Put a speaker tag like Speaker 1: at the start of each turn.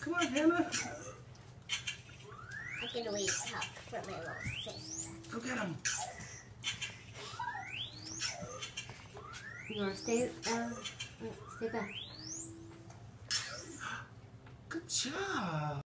Speaker 1: Come on, Hannah.
Speaker 2: I'm gonna wait up for my little sister.
Speaker 1: Go get him.
Speaker 3: You want to stay back.
Speaker 1: Good job.